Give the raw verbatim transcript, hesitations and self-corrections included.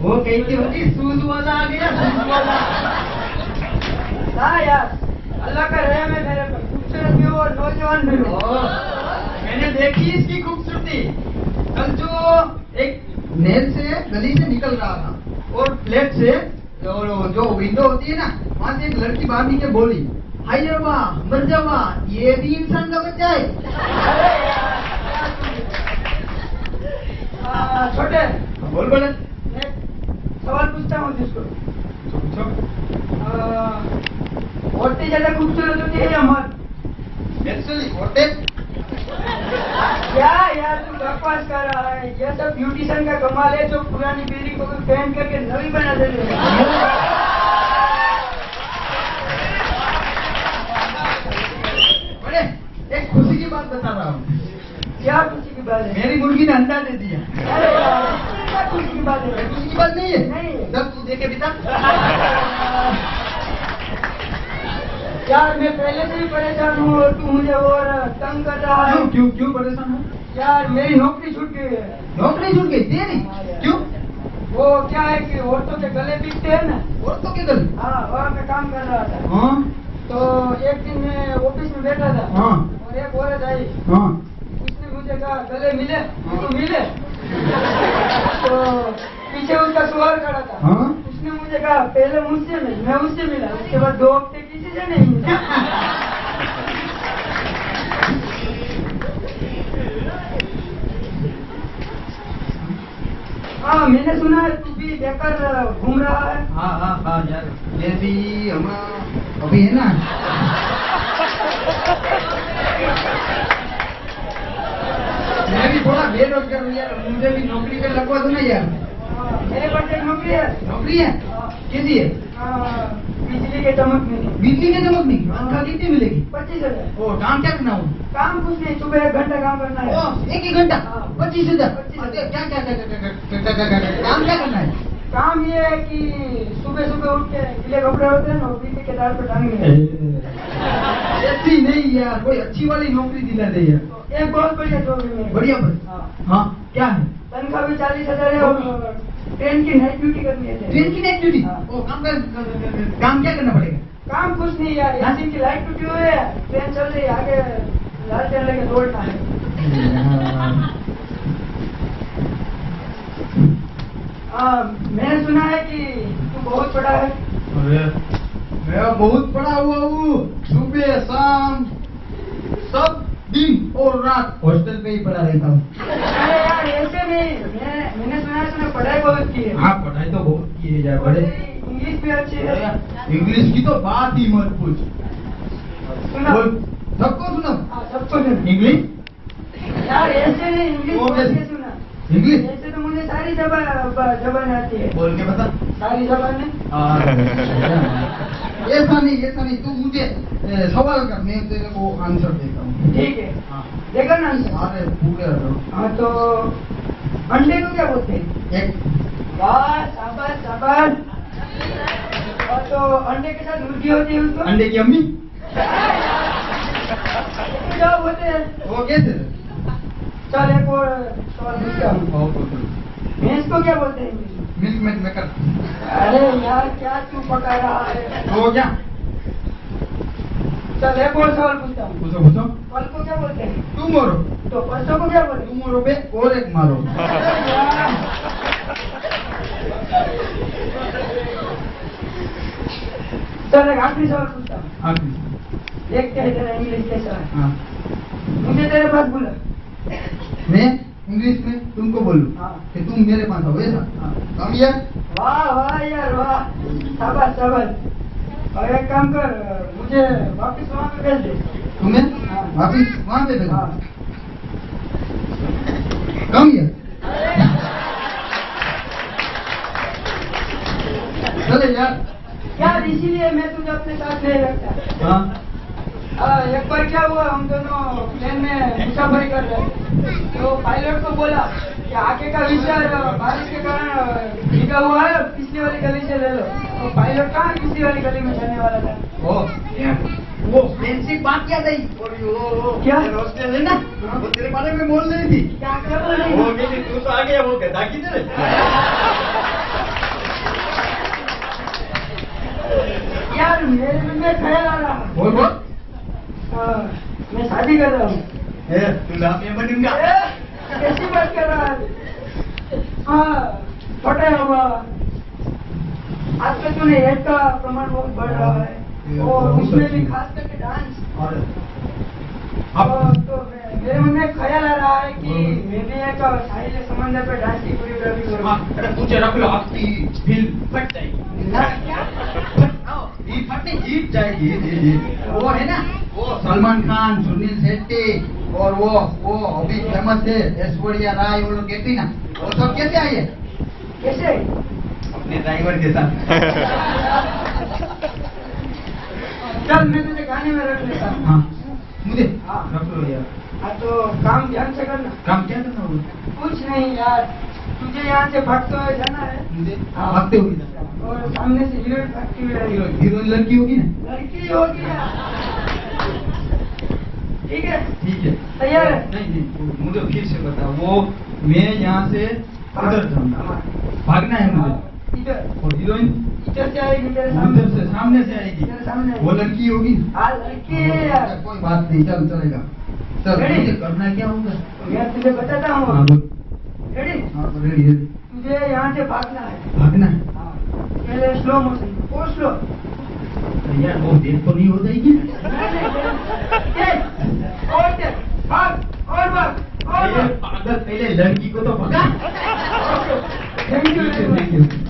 वो कहती होगी सूद वाला आ गया, सूद वाला। हाँ यार, अल्लाह का रहम है मेरे पर, खूबसूरत भी हो और नौजवान भी हो। मैंने देखी इसकी खूबसूरती। कल जो एक नेल से गली से निकल रहा था और फ्लैट से और जो विंडो होती है ना, वहाँ से एक लड़की बाहर निकल बोली, हाय वाह मर जावा, ये भी इंसान का बच्चा है। छोटे बोल बोले, सवाल पूछता हूँ जिसको, औरतें ज्यादा खूबसूरत होती है या मर्द? एक्चुअली औरतें। क्या यार तू बकवास कर रहा है? ये सब ब्यूटिशियन का कमाल है जो पुरानी बिल्डिंग को पेंट करके नवी बना देते हैं। बड़े एक खुशी की बात बता रहा हूँ। क्या खुशी की बात है? मेरी मुर्गी ने अंडा दे दिया। अरे यार, क्या खुशी की बात है? खुशी की बात नहीं है। नहीं है। जब तू देखे पिता। यार मैं पहले से ही परेशान हूँ और तू मुझे और तंग कर रहा है। क्यों क्यों क्यों परेशान हूँ? यार मेरी नौकरी छूट गई है। नौकरी छूट गई तेरी? क्यों? वो क्या है कि औरतों के गले पीटते हैं ना। औरतों के गले? हाँ, वहाँ मैं काम कर रहा था। हाँ। तो एक दिन मैं ऑफिस में बैठा था। हाँ। और एक औरत आई। हाँ। उसने मुझे कहा गले मिले, तो मिले। तो पीछे उसका सवाल खड़ा था। हाँ। उसने मुझे कहा पहले मुझसे मिल, मैं उससे मिला, उसके बाद दो हफ्ते किसी से नहीं मिला। हाँ, मैंने सुना है तू भी बेकार घूम रहा है। हाँ हाँ हाँ यार, ये भी हम अभी है ना। मैं भी थोड़ा बेरोजगार हूँ यार, मुझे भी नौकरी पे लगवा दो ना यार। मेरे पास एक नौकरी है। नौकरी है? कैसी है? बिजली के चमकने। बिजली के चमकने की? तनख्वाह कितनी मिलेगी? पच्चीस हजार। ओ, काम क्या करना हो? काम कुछ नहीं, सुबह एक घंटा काम करना है। ओ, एक ही घंटा? पच्चीस हजार? क्या क्या क्या क्या काम क्या करना है? काम ये है कि सुबह सुबह उठ के गीले कपड़े होते हैं ना, बिजली के तार पर टांगने। ऐसी नहीं यार, कोई अच्छी वाली नौकरी दिला दे यार। एक बहुत बढ़िया जॉब है। बढ़िया बस। हाँ, क्या है? तनख्वाह भी चालीस हजार है और ट्रेन की नाइट ड्यूटी करनी है। ट्रेन की नाइट ड्यूटी? ओ, काम कर, काम क्या करना पड़ेगा? काम कुछ नहीं यार, यासीन की लाइट टूटी हुई है, ट्रेन चल रही है, आगे लाल ट्रेन लेके दौड़ना है। हाँ, मैंने सुना है कि तू बहुत पढ़ा है। अरे मैं बहुत पढ़ा हुआ हूँ, सुबह शाम सब दिन और रात हॉस्टल पे ही पढ़ा रहता हूँ। अरे यार ऐसे नहीं, मैं मैंने सुना है तूने पढ़ाई बहुत की है। हाँ, पढ़ाई तो बहुत की है यार। बड़े इंग्लिश भी अच्छी है। इंग्लिश की तो बात ही मत पूछ। सुना सबको सुनो। हाँ, सबको सुना। इंग्लिश यार ऐसे नहीं, इंग्लिश वो बोल कैसे? के सुना। इंग्लिश ऐसे तो मुझे सारी जबान जबान आती है। बोल के बता। सारी जबान ऐसा नहीं, ऐसा नहीं, तू मुझे ए, सवाल कर, मैं तेरे को आंसर देता हूँ। ठीक है। हाँ। देखा ना आंसर? अरे पूरे हाँ, तो अंडे को क्या बोलते हैं? एक वाह, शाबाश शाबाश। और तो अंडे के साथ मुर्गी होती है उसको? अंडे की अम्मी। क्या बोलते हैं? वो कैसे? चल एक और सवाल पूछता हूँ। भैंस को क्या बोलते हैं? Milk make maker. अरे यार क्या तू पका रहा है? वो क्या? चल एक और सवाल पूछता हूँ। पूछो पूछो। कल को क्या बोलते हैं? तुम मारो। तो परसों को क्या बोलते हैं? तुम मारो बे और एक मारो। चल एक आखिरी सवाल पूछता हूँ। आखिरी। देखते हैं तेरा इंग्लिश कैसा है। हाँ। मुझे तेरे पास बुला। मैं इंग्लिश में तुमको बोलूं हाँ। कि तुम मेरे पास आओ, ऐसा? कम यार। वाह वाह यार वाह, शाबाश शाबाश। और एक काम कर, मुझे वापस वहाँ पे भेज दे। तुम्हें हाँ। वापिस वहाँ पे भेजो। हाँ। कम यार। चले यार। यार इसीलिए मैं तुझे अपने साथ नहीं रखता। हाँ। आ, एक बार क्या हुआ, हम दोनों प्लेन में मुसाफरी कर रहे थे, तो पायलट को बोला कि आगे का विचार बारिश के कारण भीगा हुआ है, पिछली वाली गली से ले लो। तो पायलट कहाँ पिछली वाली गली में जाने वाला था। ओ यार, वो प्लेन से बात क्या थी? और वो क्या? हॉस्टल है ना, वो तेरे बारे में बोल रही थी। क्या कर रही? वो कहती तू तो आ गया, वो गधा किधर है? मेरे मन में ख्याल आ रहा है। बोल बोल। हाँ, मैं शादी कर रहा हूँ। ए, दूल्हा मैं बनूंगा। ए, कैसी बात कर रहा है? हाँ, छोटा है हुआ। आजकल तूने हेड का प्रमाण बहुत बढ़ रहा है और उसमें भी खास करके डांस। और अब तो मैं- मेरे मन में ख्याल आ रहा है कि मैं भी एक साहिल समंदर पे डांस की कोरियोग्राफी करूँ। हाँ, अरे मुझे रख लो, आपकी फिल्म फट जाएगी। ना, क्या? ये फट नहीं, जीत जाएगी। ये- ये- वो है ना, वो सलमान खान, सुनील शेट्टी और वो वो अभी फेमस है ऐश्वर्या राय, वो लोग कहती ना, वो सब कैसे आई है? कैसे? अपने ड्राइवर के साथ। चल मैं तुझे गाने में रख लेता हूँ। हाँ, मुझे हाँ। रख लो यार। हाँ तो काम ध्यान से करना। काम क्या करना होगा? कुछ नहीं यार, तुझे यहाँ से भागते हुए जाना है मुझे हाँ। भागते हुए जाना। और सामने से हीरोइन भागती हुई आएगी। हीरोइन लड़की होगी ना? लड़की होगी यार। ठीक है, ठीक है। तैयार है? नहीं नहीं, मुझे फिर से बता। वो मैं यहाँ से उधर जाऊंगा, भागना है मुझे। इधर और हीरोइन इधर से आएगी तेरे उधर सामने से सामने से आएगी। तेरे सामने वो लड़की होगी। हाँ लड़की है यार। कोई बात नहीं, चल चलेगा। चल रेडी? मुझे करना क्या होगा? मैं तुझे बताता हाँ हूँ। बोल। रेडी? हाँ रेडी रेडी। तुझे यहाँ से भागना है। भागना है। हाँ, पहले स्लो मोशन और स्लो। यार वो देर तो नहीं हो जाएगी? और तेज, भाग और भाग और पहले भाग। पागल, पहले लड़की को तो भगा। Thank you thank you.